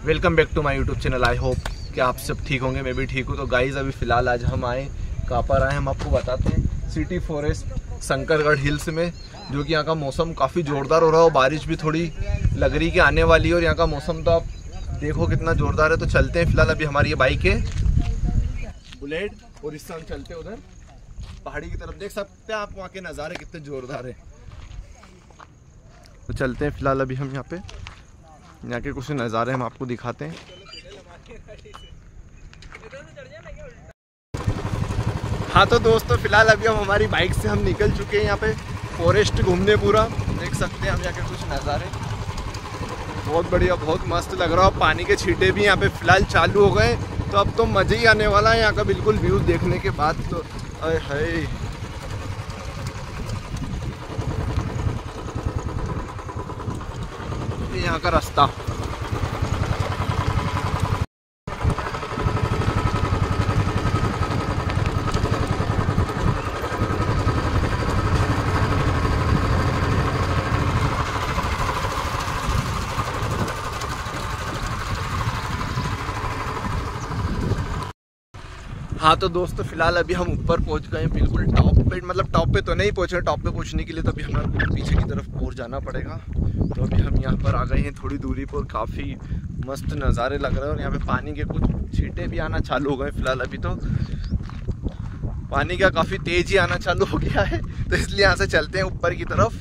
Welcome back to my YouTube channel. I hope कि आप सब ठीक होंगे, मैं भी ठीक हूँ। तो गाइज़ अभी फ़िलहाल आज हम आए, कहाँ पर आए हम आपको बताते हैं। सिटी फॉरेस्ट शंकरगढ़ हिल्स में, जो कि यहाँ का मौसम काफ़ी ज़ोरदार हो रहा है और बारिश भी थोड़ी लग रही कि आने वाली है। और यहाँ का मौसम तो आप देखो कितना ज़ोरदार है। तो चलते हैं, फ़िलहाल अभी हमारी ये बाइक है बुलेट और इससे हम चलते हैं उधर पहाड़ी की तरफ। देख सकते हैं आप वहाँ के नज़ारे कितने ज़ोरदार है। तो चलते हैं, फ़िलहाल अभी हम यहाँ पे यहाँ के कुछ नज़ारे हम आपको दिखाते हैं। हाँ तो दोस्तों, फिलहाल अभी हम हमारी बाइक से हम निकल चुके हैं यहाँ पे फॉरेस्ट घूमने पूरा। देख सकते हैं हम यहाँ के कुछ नज़ारे, बहुत बढ़िया, बहुत मस्त लग रहा है। पानी के छींटे भी यहाँ पे फिलहाल चालू हो गए, तो अब तो मज़े ही आने वाला है यहाँ का बिल्कुल व्यू देखने के बाद। तो अरे हाय, यहाँ का रास्ता। हाँ तो दोस्तों, फिलहाल अभी हम ऊपर पहुंच गए हैं, बिल्कुल टॉप पे। मतलब टॉप पे तो नहीं पहुंचे, टॉप पे पहुंचने के लिए तो अभी हमारे को पीछे की तरफ और जाना पड़ेगा। तो अभी हम यहाँ पर आ गए हैं थोड़ी दूरी पर। काफ़ी मस्त नज़ारे लग रहे हैं और यहाँ पे पानी के कुछ छींटे भी आना चालू हो गए। फिलहाल अभी तो पानी का काफ़ी तेज़ ही आना चालू हो गया है, तो इसलिए यहाँ से चलते हैं ऊपर की तरफ।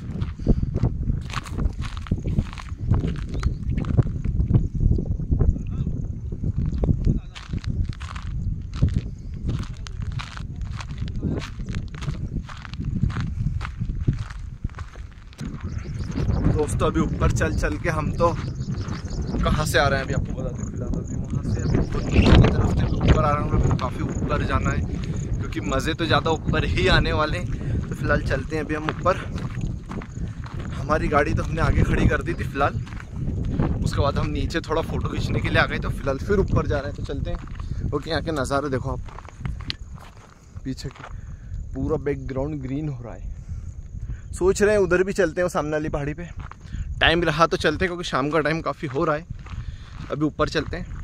दोस्तों अभी ऊपर चल के हम तो कहाँ से आ रहे हैं अभी आपको बताते हैं। फिलहाल अभी वहाँ से अभी ऊपर की तरफ से ऊपर आ रहा हूँ, तो काफ़ी ऊपर जाना है क्योंकि मज़े तो ज़्यादा ऊपर ही आने वाले हैं। तो फिलहाल चलते हैं अभी हम ऊपर। हमारी गाड़ी तो हमने आगे खड़ी कर दी थी फिलहाल, उसके बाद हम नीचे थोड़ा फ़ोटो खींचने के लिए आ गए। तो फिलहाल फिर ऊपर जा रहे हैं। तो चलते हैं, क्योंकि यहाँ के नज़ारे देखो आप, पीछे की पूरा बैकग्राउंड ग्रीन हो रहा है। सोच रहे हैं उधर भी चलते हैं, सामने वाली पहाड़ी पे। टाइम रहा तो चलते हैं, क्योंकि शाम का टाइम काफ़ी हो रहा है। अभी ऊपर चलते हैं।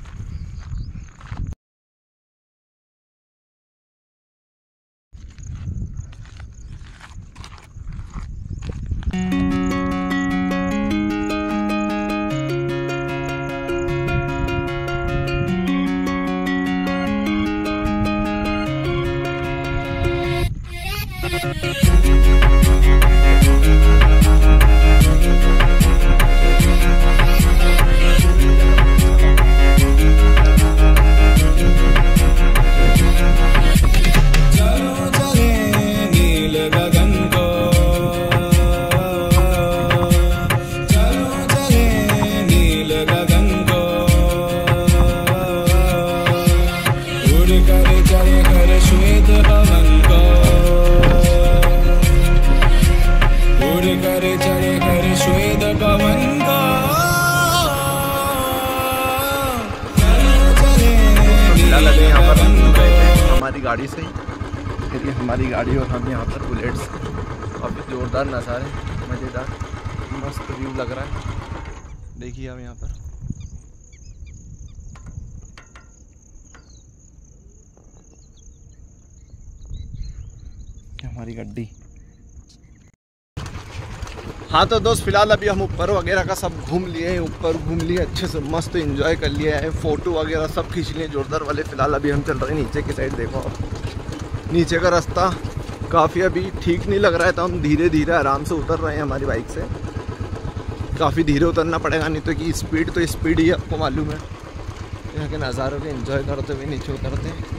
यहाँ पर हम गए थे हमारी गाड़ी से, क्योंकि हमारी गाड़ी और हम यहाँ पर बुलेट्स। काफ़ी ज़ोरदार नज़ारे, मज़ेदार मस्त व्यू लग रहा है। देखिए हम यहाँ पर हमारी गड्डी। हाँ तो दोस्त, फिलहाल अभी हम ऊपर वगैरह का सब घूम लिए हैं, ऊपर घूम लिए अच्छे से, मस्त एंजॉय कर लिया है, फ़ोटो वगैरह सब खींच लिए जोरदार वाले। फिलहाल अभी हम चल रहे हैं नीचे की साइड। देखो आप, नीचे का रास्ता काफ़ी अभी ठीक नहीं लग रहा है, तो हम धीरे धीरे आराम से उतर रहे हैं हमारी बाइक से। काफ़ी धीरे उतरना पड़ेगा, नहीं तो कि स्पीड तो स्पीड ही आपको मालूम है। यहाँ के नज़ारों के एंजॉय करते हुए नीचे उतरते हैं।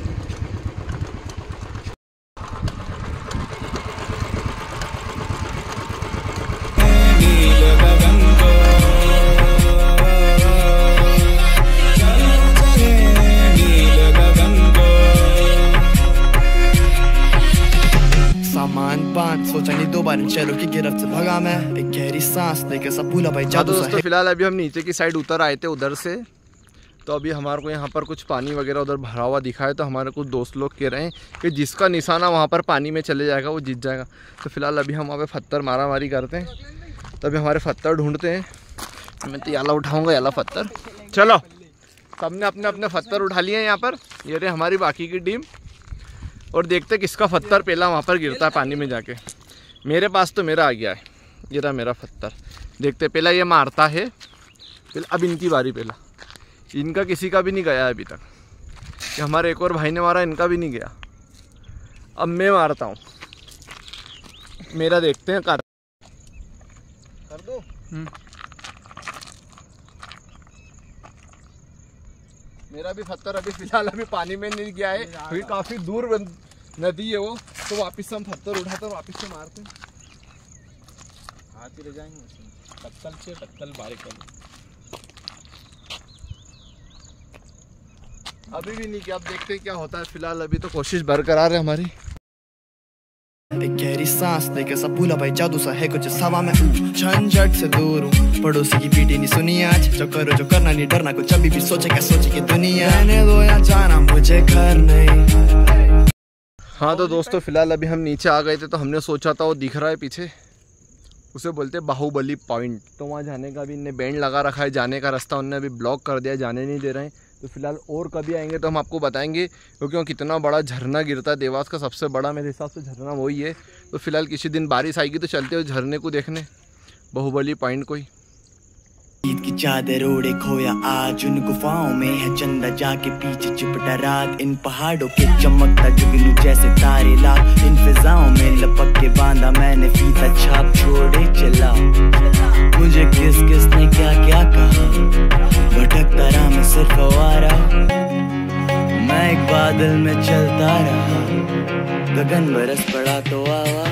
सोचा नहीं दो बार चलो की गिरफ्त से भगा मैं, एक गहरी सांस लेकर सब भूला भाई जादू। दोस्तों फिलहाल अभी हम नीचे की साइड उतर आए थे उधर से, तो अभी हमारे को यहाँ पर कुछ पानी वगैरह उधर भरा हुआ दिखा है। तो हमारे कुछ दोस्त लोग कह रहे हैं कि जिसका निशाना वहाँ पर पानी में चले जाएगा वो जीत जाएगा। तो फिलहाल अभी हम वहाँ पे पत्थर मारामारी करते हैं, तो अभी हमारे पत्थर ढूंढते हैं। मैं तो याला उठाऊँगा, याला पत्थर। चलो सबने अपने अपने पत्थर उठा लिए हैं यहाँ पर। ये रहे हमारी बाकी की टीम, और देखते किसका पत्थर पहला वहाँ पर गिरता है पानी में जाके। मेरे पास तो मेरा आ गया है, ये रहा मेरा पत्थर। देखते पहला ये मारता है, फिर अब इनकी बारी। पहला इनका किसी का भी नहीं गया अभी तक। कि हमारे एक और भाई ने मारा, इनका भी नहीं गया। अब मैं मारता हूँ, मेरा देखते हैं। कर दो। मेरा भी पत्थर अभी फिलहाल अभी पानी में नहीं गया है, क्योंकि काफी दूर नदी है वो। तो वापस हम पत्थर उठाते हैं, वापस से मारते हैं। हाथ ही रह जाएंगे। पत्थर से पत्थर बारीक कर। अभी भी नहीं किया, अब देखते हैं क्या होता है। फिलहाल अभी तो कोशिश बरकरार है हमारी। एक गहरी सांस लेके सब भूला भाई, जादू सा है कुछ इस हवा में। झंझट से दूर हूँ, पड़ोसी की पीटी नहीं सुनी आज। जो करो जो करना नहीं डरना, कुछ अभी भी सोचे क्या सोचे कि दुनिया रहने दो या जाना मुझे घर नहीं। हाँ तो दोस्तों फिलहाल अभी हम नीचे आ गए थे, तो हमने सोचा था वो दिख रहा है पीछे, उसे बोलते बाहुबली पॉइंट। तो वहाँ जाने का भी इनने बैंड लगा रखा है, जाने का रास्ता उनने अभी ब्लॉक कर दिया, जाने नहीं दे रहे हैं। तो फिलहाल और कभी आएंगे तो हम आपको बताएंगे, क्योंकि कितना बड़ा झरना गिरता है। देवास का सबसे बड़ा मेरे हिसाब से झरना वही है। तो फिलहाल किसी दिन बारिश आएगी तो चलते हो झरने को देखने, बाहुबली पॉइंट कोई। ईद की चादर ओढ़े खोया आज, उन गुफाओं में है चंदा जाके पीछे चिपटा रात। इन पहाड़ों के चमकता जुगनू जैसे तारे लाख, इन फिजाओं में लपक के बांधा मैंने फीता छाप छोड़े चला। मुझे किस किस ने क्या क्या कहा, भटकता रहा मैं सिर्फ आवारा। मैं एक बादल में चलता रहा, गगन बरस पड़ा तो आवा।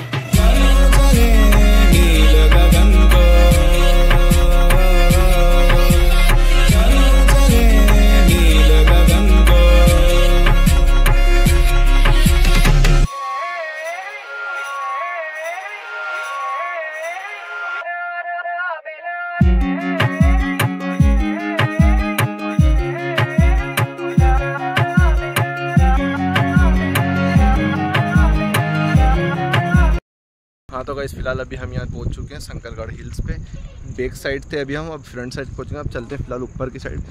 हाँ तो गाइस फिलहाल अभी हम यहाँ पहुँच चुके हैं शंकरगढ़ हिल्स पे। बैक साइड थे अभी हम, अब फ्रंट साइड पहुँचेंगे। अब चलते हैं फिलहाल ऊपर की साइड।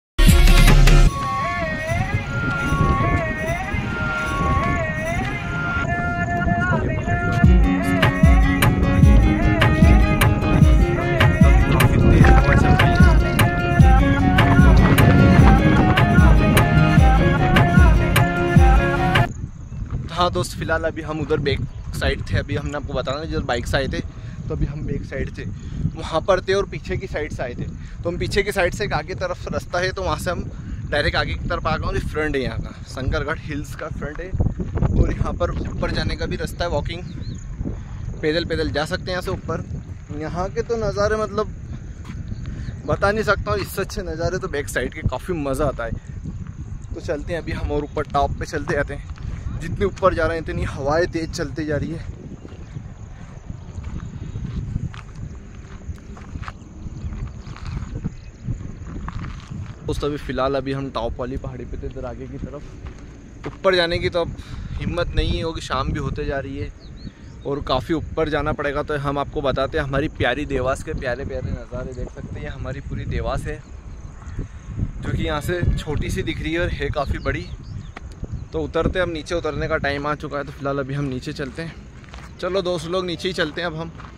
हाँ दोस्त फिलहाल अभी हम उधर बैक साइड थे। अभी हमने आपको बताया ना, जब बाइक से आए थे तो अभी हम बैक साइड थे, वहाँ पर थे, और पीछे की साइड से आए थे। तो हम पीछे की साइड से एक आगे तरफ रास्ता है, तो वहाँ से हम डायरेक्ट आगे की तरफ आ गए। और फ्रंट है यहाँ का, शंकरगढ़ हिल्स का फ्रंट है। और यहाँ पर ऊपर जाने का भी रास्ता है, वॉकिंग पैदल पैदल जा सकते हैं यहाँ से ऊपर। यहाँ के तो नज़ारे मतलब बता नहीं सकता हूँ, इससे अच्छे नज़ारे तो बैक साइड के काफ़ी मज़ा आता है। तो चलते हैं अभी हम, और ऊपर टॉप पे चलते जाते हैं। जितने ऊपर जा रहे हैं इतनी हवाएं तेज चलती जा रही है। दोस्तों अभी फ़िलहाल अभी हम टॉप वाली पहाड़ी पे थे, इधर आगे की तरफ। ऊपर जाने की तो अब हिम्मत नहीं होगी, शाम भी होते जा रही है और काफ़ी ऊपर जाना पड़ेगा। तो हम आपको बताते हैं हमारी प्यारी देवास के प्यारे प्यारे नज़ारे देख सकते हैं। हमारी पूरी देवास है, जो कि यहाँ से छोटी सी दिख रही है और है काफ़ी बड़ी। तो उतरते, अब नीचे उतरने का टाइम आ चुका है। तो फिलहाल अभी हम नीचे चलते हैं। चलो दोस्त लोग नीचे ही चलते हैं अब हम।